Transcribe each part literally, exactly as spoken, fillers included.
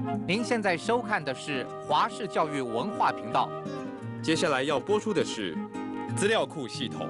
您现在收看的是华视教育文化频道。 接下来要播出的是资料库系统。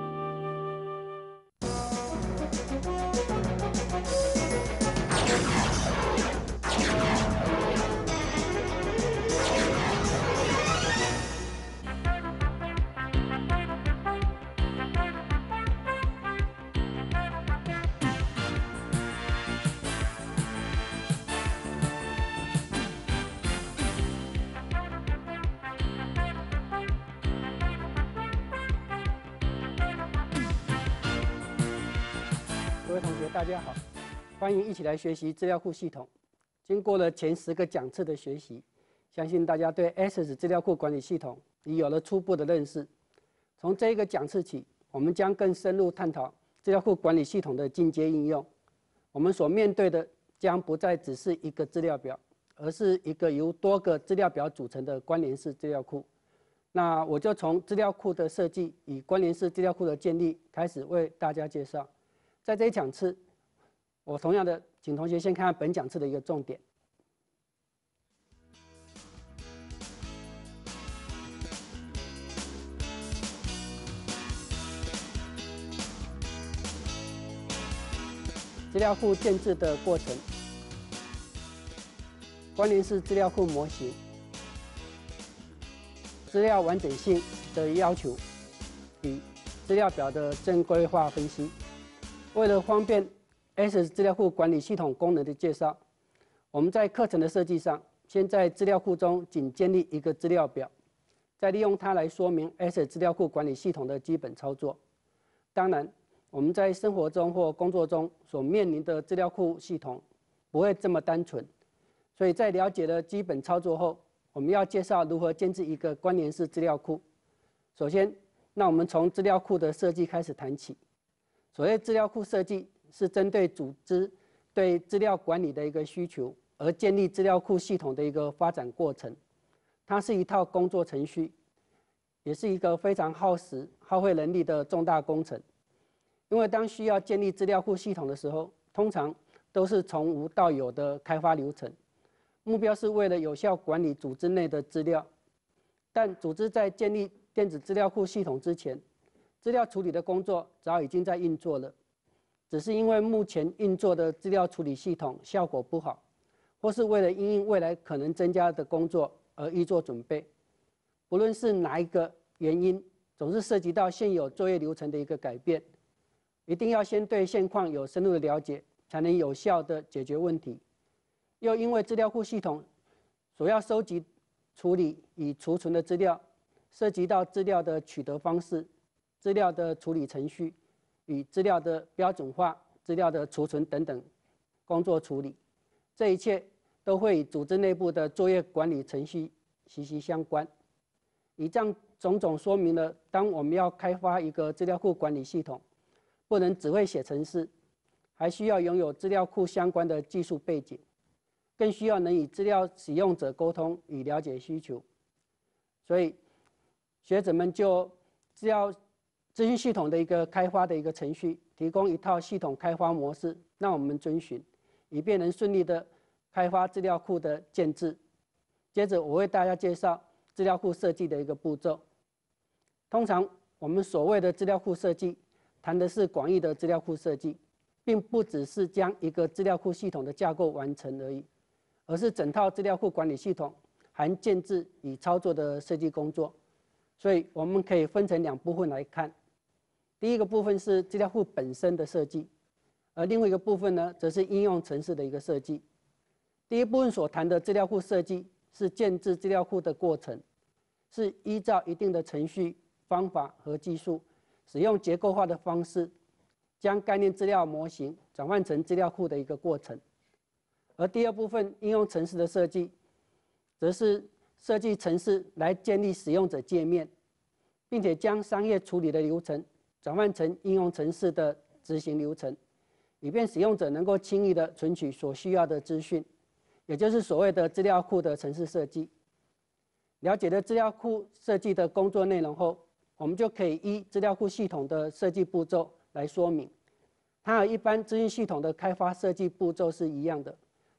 各位同学，大家好，欢迎一起来学习资料库系统。经过了前十个讲次的学习，相信大家对 Access 资料库管理系统已有了初步的认识。从这一个讲次起，我们将更深入探讨资料库管理系统的进阶应用。我们所面对的将不再只是一个资料表，而是一个由多个资料表组成的关联式资料库。那我就从资料库的设计与关联式资料库的建立开始为大家介绍。在这一讲次，我同样的请同学先看看本讲次的一个重点。资料库建制的过程，关联式资料库模型，资料完整性的要求与资料表的正规化分析。为了方便 Access 资料库管理系统功能的介绍，我们在课程的设计上，先在资料库中仅建立一个资料表，再利用它来说明 Access 资料库管理系统的基本操作。当然，我们在生活中或工作中所面临的资料库系统不会这么单纯，所以在了解了基本操作后，我们要介绍如何建置一个关联式资料库。首先，那我们从资料库的设计开始谈起。所谓资料库设计，是针对组织对资料管理的一个需求而建立资料库系统的一个发展过程。它是一套工作程序，也是一个非常耗时、耗费人力的重大工程。因为当需要建立资料库系统的时候，通常都是从无到有的开发流程，目标是为了有效管理组织内的资料。但组织在建立电子资料库系统之前，资料处理的工作早已经在运作了，只是因为目前运作的资料处理系统效果不好，或是为了因应未来可能增加的工作而预做准备。不论是哪一个原因，总是涉及到现有作业流程的一个改变，一定要先对现况有深入的了解，才能有效的解决问题。又因为资料库系统所要收集、处理与储存的资料，涉及到资料的取得方式、资料的处理程序与资料的标准化、资料的储存等等工作处理，这一切都会与组织内部的作业管理程序息息相关。以上种种说明了，当我们要开发一个资料库管理系统，不能只会写程式，还需要拥有资料库相关的技术背景，更需要能与资料使用者沟通与了解需求。所以，学者们就资料资讯系统的一个开发的一个程序，提供一套系统开发模式，让我们遵循，以便能顺利的开发资料库的建制。接着，我为大家介绍资料库设计的一个步骤。通常，我们所谓的资料库设计，谈的是广义的资料库设计，并不只是将一个资料库系统的架构完成而已，而是整套资料库管理系统含建制与操作的设计工作。所以，我们可以分成两部分来看。第一个部分是资料库本身的设计，而另外一个部分呢，则是应用程式的一个设计。第一部分所谈的资料库设计是建制资料库的过程，是依照一定的程序、方法和技术，使用结构化的方式，将概念资料模型转换成资料库的一个过程。而第二部分应用程式的设计，则是设计程式来建立使用者界面，并且将商业处理的流程转换成应用程式的执行流程，以便使用者能够轻易地存取所需要的资讯，也就是所谓的资料库的程式设计。了解了资料库设计的工作内容后，我们就可以依资料库系统的设计步骤来说明。它和一般资讯系统的开发设计步骤是一样的，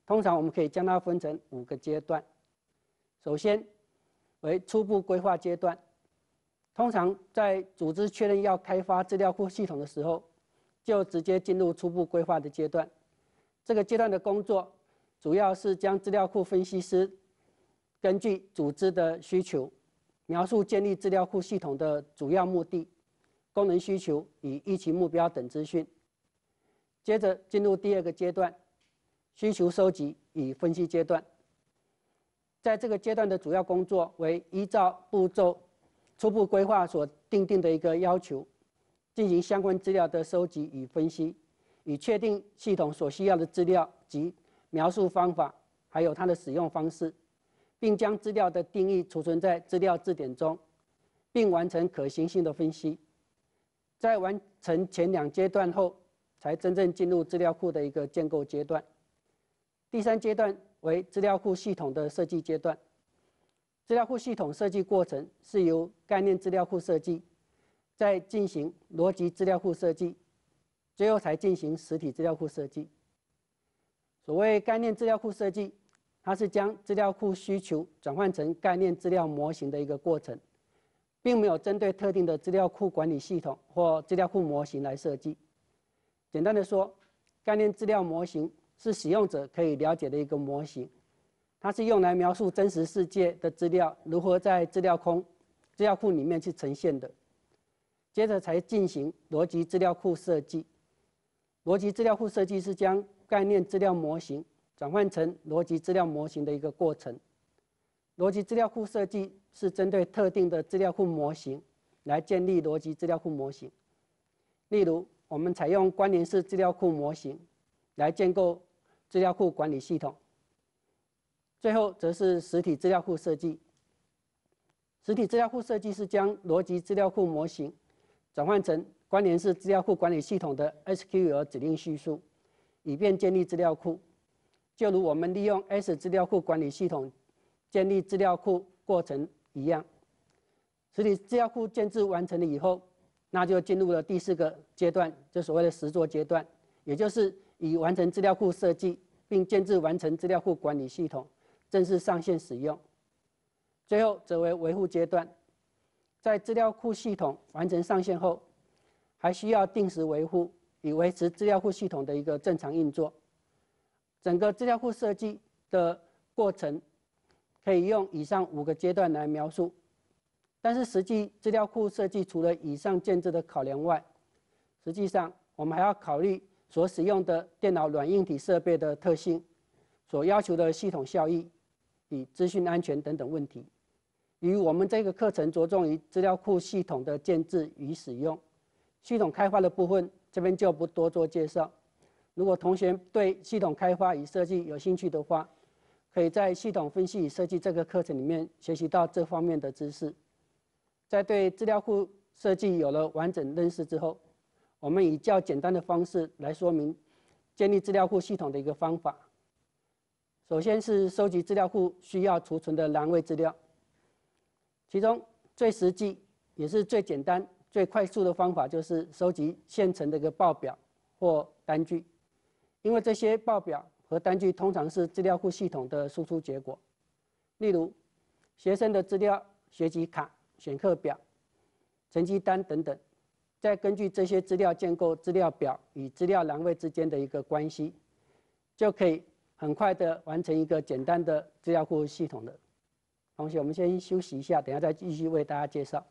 通常我们可以将它分成五个阶段。首先为初步规划阶段，通常在组织确认要开发资料库系统的时候，就直接进入初步规划的阶段。这个阶段的工作主要是将资料库分析师根据组织的需求，描述建立资料库系统的主要目的、功能需求与预期目标等资讯。接着进入第二个阶段，需求收集与分析阶段。在这个阶段的主要工作为依照步骤初步规划所订定的一个要求，进行相关资料的收集与分析，以确定系统所需要的资料及描述方法，还有它的使用方式，并将资料的定义储存在资料字典中，并完成可行性的分析。在完成前两阶段后，才真正进入资料库的一个建构阶段。第三阶段为资料库系统的设计阶段。资料库系统设计过程是由概念资料库设计，再进行逻辑资料库设计，最后才进行实体资料库设计。所谓概念资料库设计，它是将资料库需求转换成概念资料模型的一个过程，并没有针对特定的资料库管理系统或资料库模型来设计。简单的说，概念资料模型是使用者可以了解的一个模型，它是用来描述真实世界的资料如何在资料空、资料库里面去呈现的。接着才进行逻辑资料库设计。逻辑资料库设计是将概念资料模型转换成逻辑资料模型的一个过程。逻辑资料库设计是针对特定的资料库模型来建立逻辑资料库模型。例如，我们采用关联式资料库模型来建构资料库管理系统。最后则是实体资料库设计。实体资料库设计是将逻辑资料库模型转换成关联式资料库管理系统的 S Q L 指令叙述，以便建立资料库。就如我们利用 S 资料库管理系统建立资料库过程一样。实体资料库建制完成了以后，那就进入了第四个阶段，就所谓的实作阶段，也就是已完成资料库设计并建制完成资料库管理系统，正式上线使用。最后则为维护阶段，在资料库系统完成上线后，还需要定时维护，以维持资料库系统的一个正常运作。整个资料库设计的过程可以用以上五个阶段来描述。但是实际资料库设计除了以上建制的考量外，实际上我们还要考虑所使用的电脑软硬体设备的特性，所要求的系统效益与资讯安全等等问题。与我们这个课程着重于资料库系统的建制与使用，系统开发的部分这边就不多做介绍。如果同学对系统开发与设计有兴趣的话，可以在系统分析与设计这个课程里面学习到这方面的知识。在对资料库设计有了完整认识之后，我们以较简单的方式来说明建立资料库系统的一个方法。首先是收集资料库需要储存的栏位资料，其中最实际也是最简单、最快速的方法就是收集现成的一个报表或单据，因为这些报表和单据通常是资料库系统的输出结果。例如，学生的资料、学籍卡、选课表、成绩单等等，再根据这些资料建构资料表与资料栏位之间的一个关系，就可以很快的完成一个简单的资料库系统了。同学，我们先休息一下，等一下再继续为大家介绍。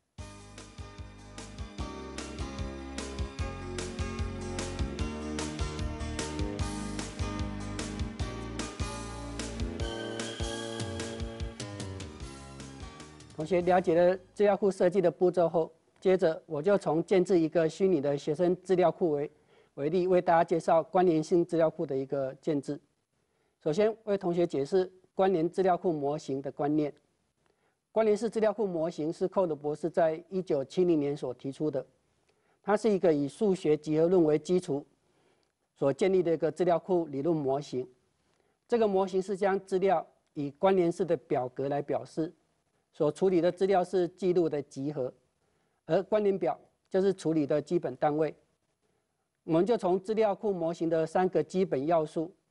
同学了解了资料库设计的步骤后，接着我就从建制一个虚拟的学生资料库为为例，为大家介绍关联性资料库的一个建制。首先为同学解释关联资料库模型的观念。关联式资料库模型是寇德博士在一九七零年所提出的，它是一个以数学集合论为基础所建立的一个资料库理论模型。这个模型是将资料以关联式的表格来表示。所处理的资料是记录的集合，而关联表就是处理的基本单位。我们就从资料库模型的三个基本要素，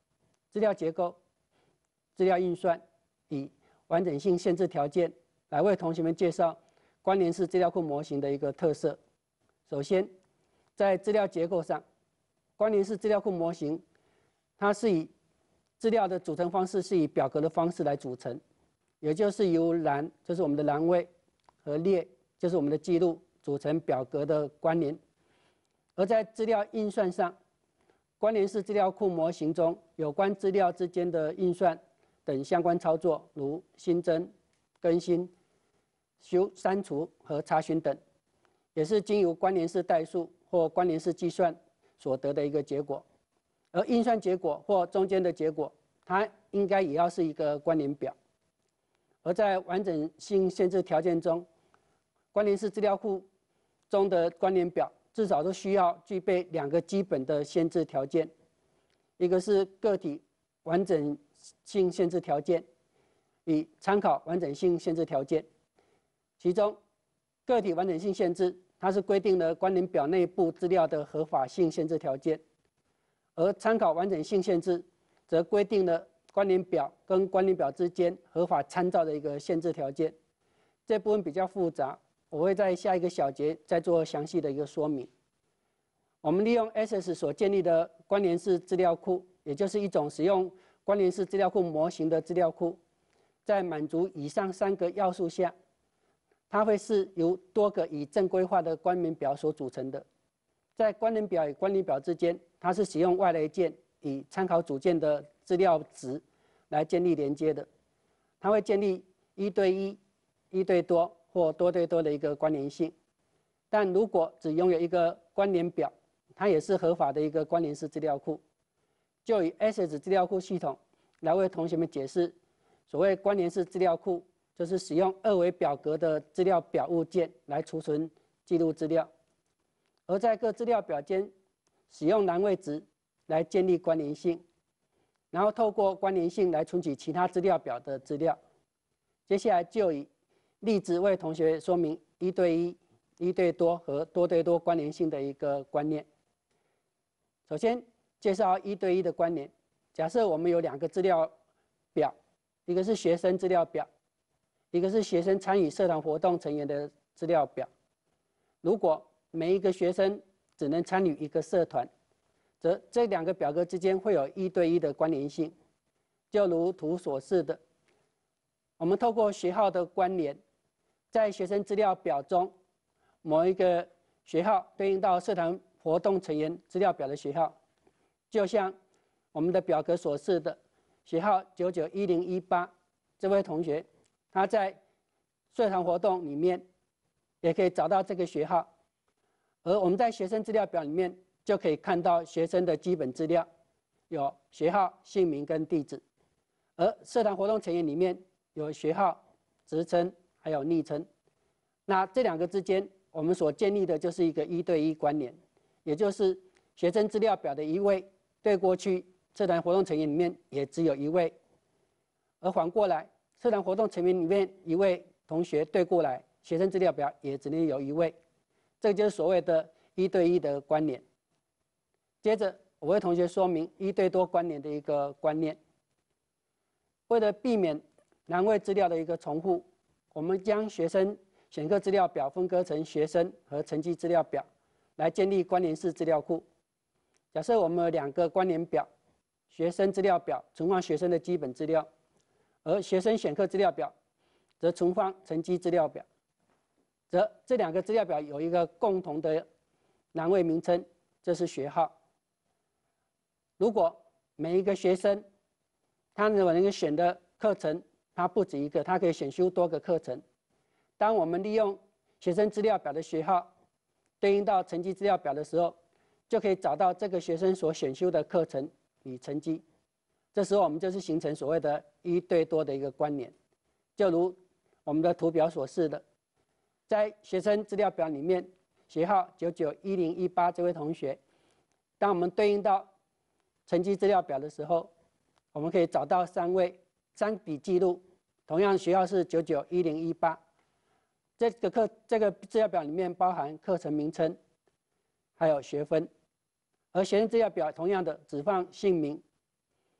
资料结构、资料运算以完整性限制条件来为同学们介绍关联式资料库模型的一个特色。首先，在资料结构上，关联式资料库模型它是以资料的组成方式是以表格的方式来组成，也就是由栏，就是我们的栏位，和列，就是我们的记录组成表格的关联。而在资料运算上，关联式资料库模型中有关资料之间的运算等相关操作，如新增、更新、修、删除和查询等，也是经由关联式代数或关联式计算所得的一个结果。而运算结果或中间的结果，它应该也要是一个关联表。而在完整性限制条件中，关联式资料库中的关联表至少都需要具备两个基本的限制条件，一个是个体完整性限制条件与参考完整性限制条件。其中，个体完整性限制它是规定了关联表内部资料的合法性限制条件，而参考完整性限制则规定了关联表跟关联表之间合法参照的一个限制条件。这部分比较复杂，我会在下一个小节再做详细的一个说明。我们利用 S S 所建立的关联式资料库，也就是一种使用关联式资料库模型的资料库，在满足以上三个要素下，它会是由多个以正规化的关联表所组成的。在关联表与关联表之间，它是使用外来件以参考组件的资料值来建立连接的。它会建立一对一、一对多或多对多的一个关联性。但如果只拥有一个关联表，它也是合法的一个关联式资料库。就以 S S 资料库系统来为同学们解释，所谓关联式资料库，就是使用二维表格的资料表物件来储存记录资料，而在各资料表间使用栏位值来建立关联性，然后透过关联性来存取其他资料表的资料。接下来就以例子为同学说明一对一、一对多和多对多关联性的一个观念。首先介绍一对一的关联。假设我们有两个资料表，一个是学生资料表，一个是学生参与社团活动成员的资料表。如果每一个学生只能参与一个社团，则这两个表格之间会有一对一的关联性。就如图所示的，我们透过学号的关联，在学生资料表中，某一个学号对应到社团活动成员资料表的学号，就像我们的表格所示的学号九九一零一八这位同学，他在社团活动里面也可以找到这个学号，而我们在学生资料表里面就可以看到学生的基本资料，有学号、姓名跟地址，而社团活动成员里面有学号、职称还有昵称。那这两个之间，我们所建立的就是一个一对一关联，也就是学生资料表的一位对过去社团活动成员里面也只有一位，而反过来，社团活动成员里面一位同学对过来，学生资料表也只能有一位，这就是所谓的一对一的关联。接着，我为同学说明一对多关联的一个观念。为了避免栏位资料的一个重复，我们将学生选课资料表分割成学生和成绩资料表，来建立关联式资料库。假设我们有两个关联表，学生资料表存放学生的基本资料，而学生选课资料表则存放成绩资料表，则这两个资料表有一个共同的栏位名称，这是学号。如果每一个学生他能够选的课程，他不止一个，他可以选修多个课程。当我们利用学生资料表的学号对应到成绩资料表的时候，就可以找到这个学生所选修的课程与成绩。这时候我们就是形成所谓的一对多的一个关联。就如我们的图表所示的，在学生资料表里面，学号九九一零一八这位同学，当我们对应到成绩资料表的时候，我们可以找到三位三笔记录，同样学号是九九一零一八。这个课这个资料表里面包含课程名称，还有学分，而学生资料表同样的只放姓名，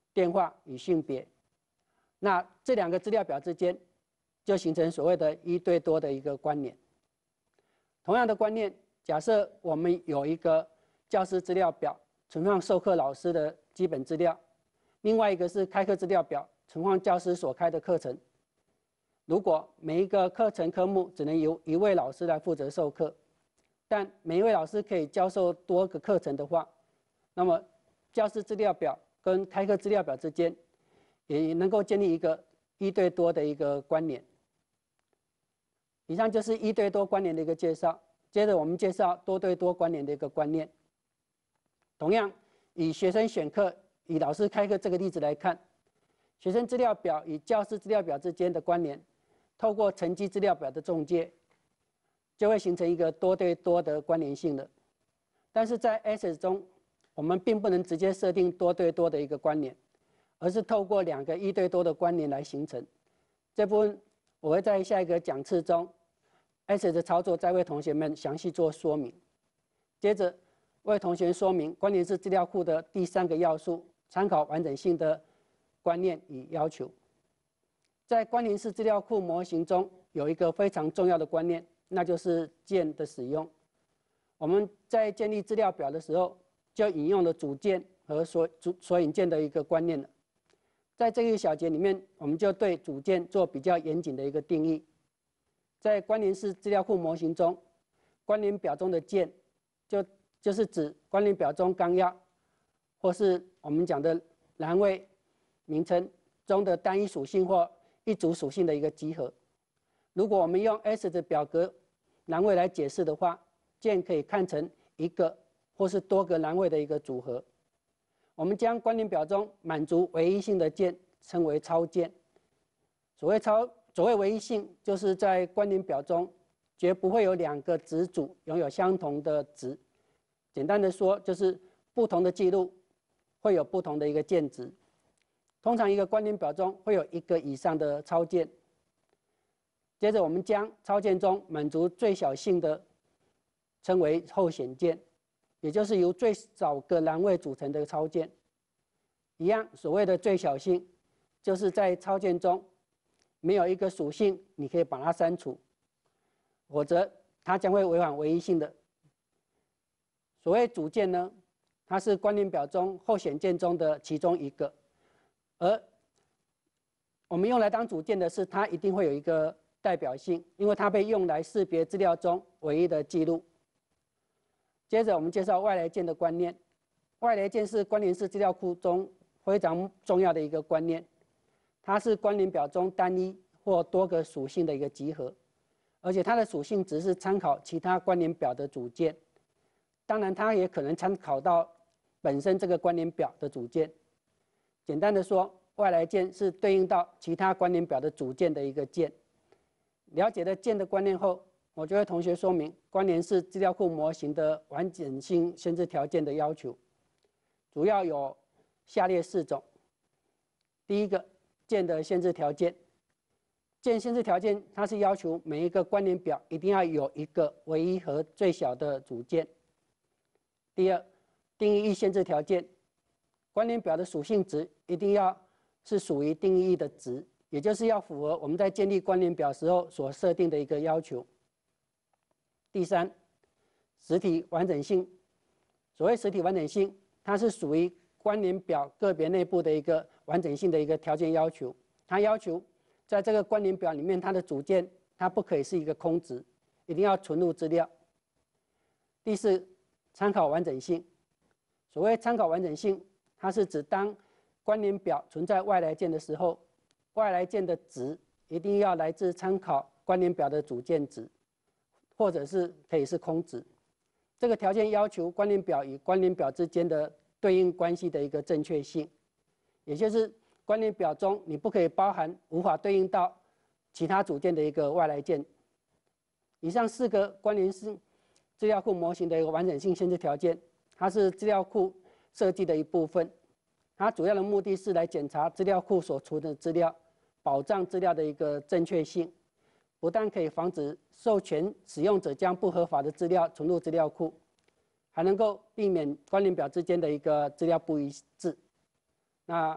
电话与性别。那这两个资料表之间就形成所谓的一对多的一个关联。同样的观念，假设我们有一个教师资料表，存放授课老师的基本资料，另外一个是开课资料表，存放教师所开的课程。如果每一个课程科目只能由一位老师来负责授课，但每一位老师可以教授多个课程的话，那么教师资料表跟开课资料表之间也能够建立一个一对多的一个关联。以上就是一对多关联的一个介绍。接着我们介绍多对多关联的一个观念。同样，以学生选课、以老师开课这个例子来看，学生资料表与教师资料表之间的关联，透过成绩资料表的中介，就会形成一个多对多的关联性了。但是在 A C E S 中，我们并不能直接设定多对多的一个关联，而是透过两个一对多的关联来形成。这部分我会在下一个讲次中 A C E S 的操作再为同学们详细做说明。接着为同学说明关联式资料库的第三个要素，参考完整性的观念与要求。在关联式资料库模型中，有一个非常重要的观念，那就是键的使用。我们在建立资料表的时候，就引用了主键和索主索引键的一个观念了。在这个小节里面，我们就对主键做比较严谨的一个定义。在关联式资料库模型中，关联表中的键就就是指关联表中纲要，或是我们讲的栏位名称中的单一属性或一组属性的一个集合。如果我们用 A C E S 表格栏位来解释的话，键可以看成一个或是多个栏位的一个组合。我们将关联表中满足唯一性的键称为超键。所谓超所谓唯一性，就是在关联表中绝不会有两个值组拥有相同的值。简单的说，就是不同的记录会有不同的一个键值。通常一个关联表中会有一个以上的超键。接着我们将超键中满足最小性的称为后显键，也就是由最少个栏位组成的超键。一样，所谓的最小性，就是在超键中没有一个属性，你可以把它删除，否则它将会违反唯一性的。所谓主键呢，它是关联表中后显键中的其中一个，而我们用来当主键的是它一定会有一个代表性，因为它被用来识别资料中唯一的记录。接着我们介绍外来键的观念。外来键是关联式资料库中非常重要的一个观念，它是关联表中单一或多个属性的一个集合，而且它的属性值是参考其他关联表的组件。当然，它也可能参考到本身这个关联表的组件。简单的说，外来键是对应到其他关联表的组件的一个键。了解了键的观念后，我就为同学说明关联式资料库模型的完整性限制条件的要求，主要有下列四种。第一个，键的限制条件。键限制条件，它是要求每一个关联表一定要有一个唯一和最小的组件。第二，定义限制条件，关联表的属性值一定要是属于定义的值，也就是要符合我们在建立关联表时候所设定的一个要求。第三，实体完整性。所谓实体完整性，它是属于关联表个别内部的一个完整性的一个条件要求。它要求在这个关联表里面，它的组件它不可以是一个空值，一定要存入资料。第四，参考完整性。所谓参考完整性，它是指当关联表存在外来键的时候，外来键的值一定要来自参考关联表的组件值，或者是可以是空值。这个条件要求关联表与关联表之间的对应关系的一个正确性，也就是关联表中你不可以包含无法对应到其他组件的一个外来键。以上四个关联式资料库模型的一个完整性限制条件，它是资料库设计的一部分。它主要的目的是来检查资料库所存的资料，保障资料的一个正确性。不但可以防止授权使用者将不合法的资料存入资料库，还能够避免关联表之间的一个资料不一致。那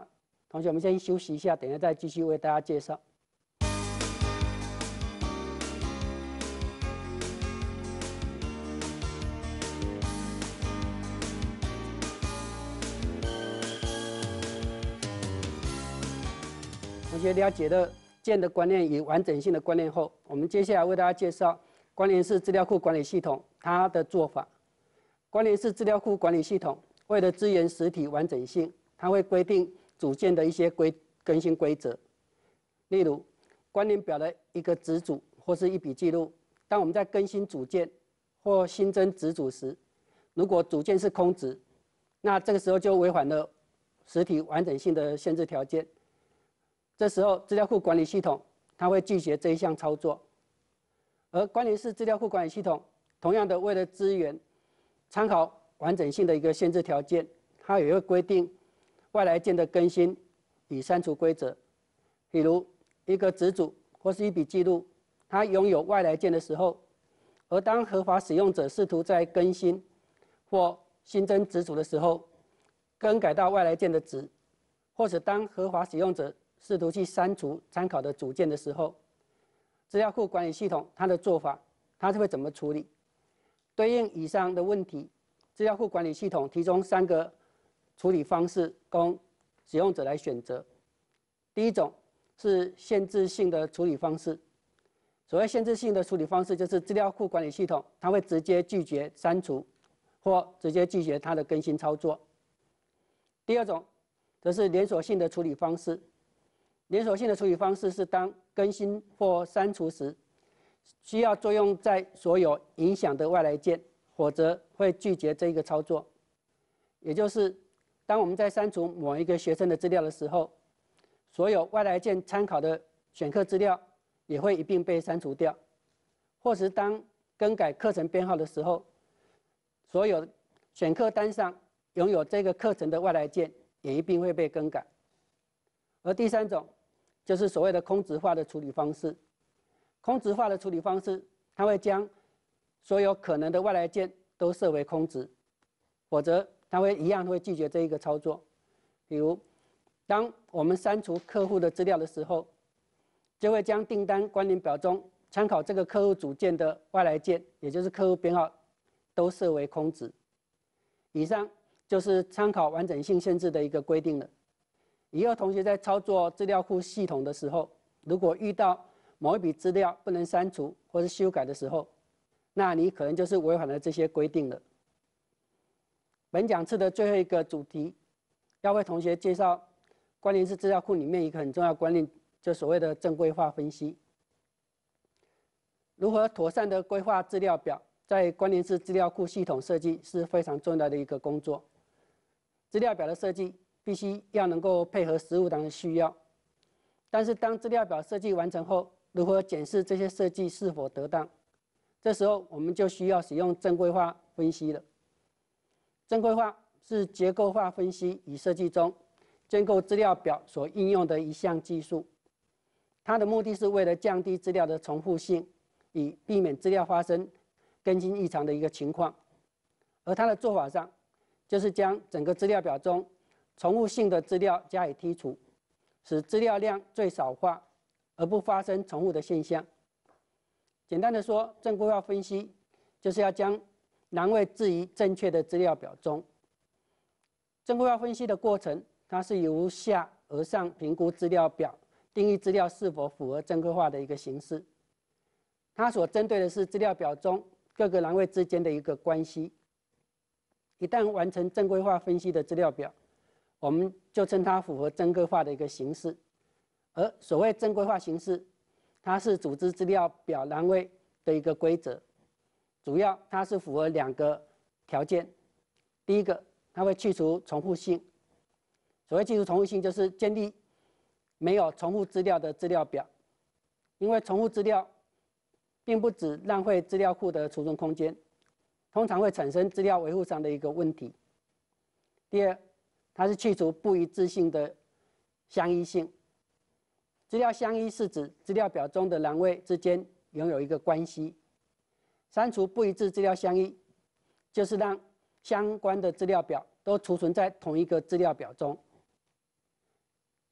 同学，我们先休息一下，等一下再继续为大家介绍。同学了解了建的观念与完整性的观念后，我们接下来为大家介绍关联式资料库管理系统它的做法。关联式资料库管理系统为了支援实体完整性，它会规定组件的一些规更新规则。例如，关联表的一个子组或是一笔记录，当我们在更新组件或新增子组时，如果组件是空值，那这个时候就违反了实体完整性的限制条件。这时候，资料库管理系统它会拒绝这一项操作。而关联式资料库管理系统同样的，为了支援参考完整性的一个限制条件，它也会规定外来件的更新与删除规则。比如，一个子组或是一笔记录，它拥有外来件的时候，而当合法使用者试图在更新或新增子组的时候，更改到外来件的值，或者当合法使用者试图去删除参考的组件的时候，资料库管理系统它的做法，它是会怎么处理？对应以上的问题，资料库管理系统提供三个处理方式供使用者来选择。第一种是限制性的处理方式。所谓限制性的处理方式，就是资料库管理系统它会直接拒绝删除，或直接拒绝它的更新操作。第二种则是连锁性的处理方式。连锁性的处理方式是当更新或删除时，需要作用在所有影响的外来件，否则会拒绝这一个操作。也就是当我们在删除某一个学生的资料的时候，所有外来件参考的选课资料也会一并被删除掉；或是当更改课程编号的时候，所有选课单上拥有这个课程的外来件也一并会被更改。而第三种就是所谓的空值化的处理方式。空值化的处理方式，它会将所有可能的外来件都设为空值，否则它会一样会拒绝这一个操作。比如，当我们删除客户的资料的时候，就会将订单关联表中参考这个客户组件的外来件，也就是客户编号，都设为空值。以上就是参考完整性限制的一个规定了。以后同学在操作资料库系统的时候，如果遇到某一笔资料不能删除或是修改的时候，那你可能就是违反了这些规定了。本讲次的最后一个主题，要为同学介绍关联式资料库里面一个很重要的观念，就所谓的正规化分析。如何妥善的规划资料表，在关联式资料库系统设计是非常重要的一个工作。资料表的设计必须要能够配合实务上的需要，但是当资料表设计完成后，如何检视这些设计是否得当？这时候我们就需要使用正规化分析了。正规化是结构化分析与设计中建构资料表所应用的一项技术。它的目的是为了降低资料的重复性，以避免资料发生更新异常的一个情况。而它的做法上，就是将整个资料表中重复性的资料加以剔除，使资料量最少化，而不发生重复的现象。简单的说，正规化分析就是要将栏位置于正确的资料表中。正规化分析的过程，它是由下而上评估资料表，定义资料是否符合正规化的一个形式。它所针对的是资料表中各个栏位之间的一个关系。一旦完成正规化分析的资料表，我们就称它符合正规化的一个形式。而所谓正规化形式，它是组织资料表栏位的一个规则，主要它是符合两个条件。第一个，它会去除重复性。所谓去除重复性，就是建立没有重复资料的资料表，因为重复资料并不只浪费资料库的储存空间，通常会产生资料维护上的一个问题。第二，它是去除不一致性的相依性。资料相依是指资料表中的栏位之间拥有一个关系。删除不一致资料相依，就是让相关的资料表都储存在同一个资料表中。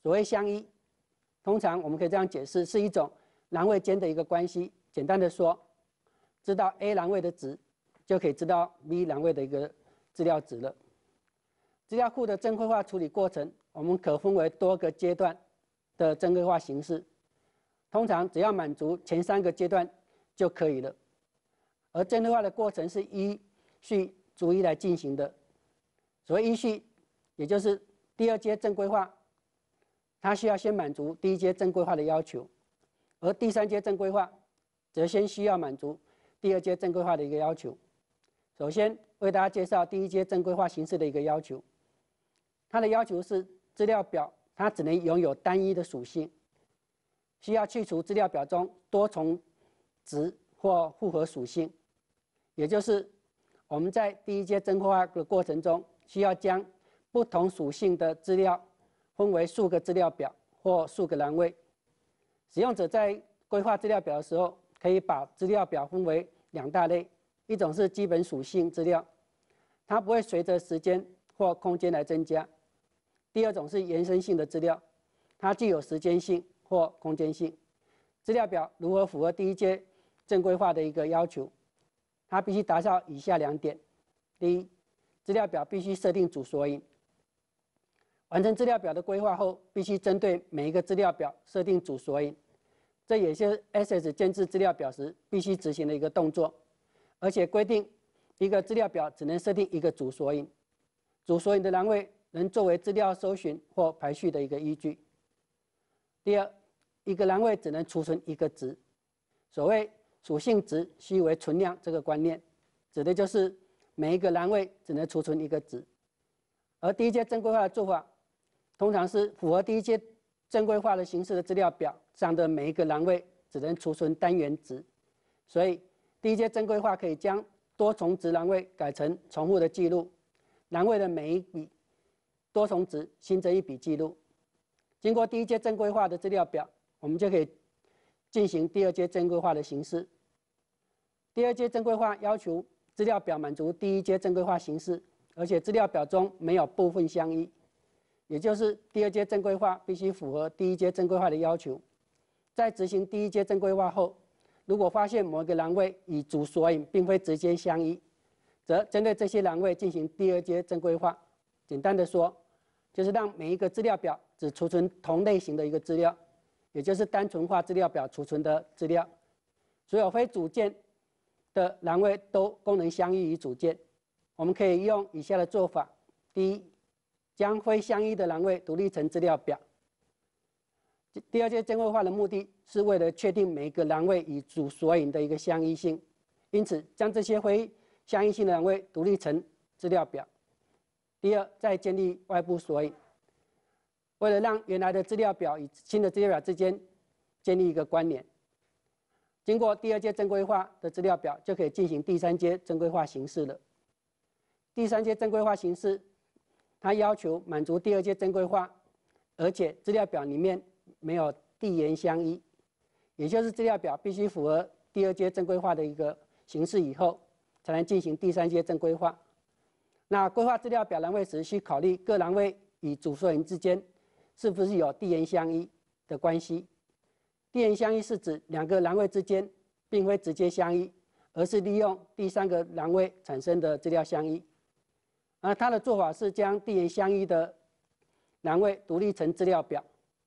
所谓相依，通常我们可以这样解释，是一种栏位间的一个关系。简单的说，知道 A 栏位的值，就可以知道 B 栏位的一个资料值了。资料库的正规化处理过程，我们可分为多个阶段的正规化形式。通常只要满足前三个阶段就可以了。而正规化的过程是依序逐一来进行的。所谓依序，也就是第二阶正规化，它需要先满足第一阶正规化的要求，而第三阶正规化则先需要满足第二阶正规化的一个要求。首先为大家介绍第一阶正规化形式的一个要求，它的要求是资料表它只能拥有单一的属性，需要去除资料表中多重值或复合属性，也就是我们在第一阶正规化的过程中，需要将不同属性的资料分为数个资料表或数个栏位。使用者在规划资料表的时候，可以把资料表分为两大类，一种是基本属性资料，它不会随着时间或空间来增加；第二种是延伸性的资料，它具有时间性或空间性。资料表如何符合第一阶正规化的一个要求？它必须达到以下两点：第一，资料表必须设定主索引。完成资料表的规划后，必须针对每一个资料表设定主索引，这也是 S S 建制资料表时必须执行的一个动作。而且规定一个资料表只能设定一个主索引，主索引的栏位能作为资料搜寻或排序的一个依据。第二，一个栏位只能储存一个值。所谓属性值须为存量这个观念，指的就是每一个栏位只能储存一个值。而第一阶正规化的做法，通常是符合第一阶正规化的形式的资料表上的每一个栏位只能储存单元值，所以第一阶正规化可以将多重值栏位改成重复的记录，栏位的每一笔多重值新增一笔记录。经过第一阶正规化的资料表，我们就可以进行第二阶正规化的形式。第二阶正规化要求资料表满足第一阶正规化形式，而且资料表中没有部分相依，也就是第二阶正规化必须符合第一阶正规化的要求。在执行第一阶正规化后，如果发现某一个栏位与主索引并非直接相依，则针对这些栏位进行第二阶正规化。简单的说，就是让每一个资料表只储存同类型的一个资料，也就是单纯化资料表储存的资料。所有非主件的栏位都功能相依于主件。我们可以用以下的做法：第一，将非相依的栏位独立成资料表。第二阶正规化的目的是为了确定每个栏位与主索引的一个相依性，因此将这些非相依性的栏位独立成资料表。第二，再建立外部索引，为了让原来的资料表与新的资料表之间建立一个关联。经过第二阶正规化的资料表，就可以进行第三阶正规化形式了。第三阶正规化形式，它要求满足第二阶正规化，而且资料表里面没有递延相依，也就是资料表必须符合第二阶正规化的一个形式以后，才能进行第三阶正规化。那规划资料表栏位时，需考虑各栏位与主索引之间是不是有递延相依的关系。递延相依是指两个栏位之间并非直接相依，而是利用第三个栏位产生的资料相依。而它的做法是将递延相依的栏位独立成资料表。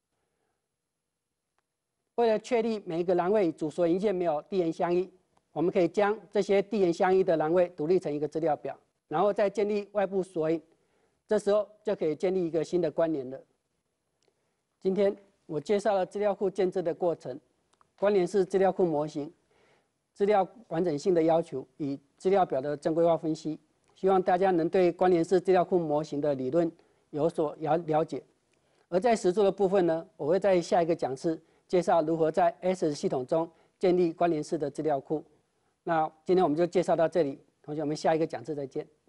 为了确立每一个栏位与主索引件没有递延相依，我们可以将这些递延相依的栏位独立成一个资料表，然后再建立外部索引，这时候就可以建立一个新的关联了。今天我介绍了资料库建制的过程，关联式资料库模型、资料完整性的要求与资料表的正规化分析。希望大家能对关联式资料库模型的理论有所了了解。而在实作的部分呢，我会在下一个讲次介绍如何在 S S 系统中建立关联式的资料库。那今天我们就介绍到这里，同学们下一个讲次再见。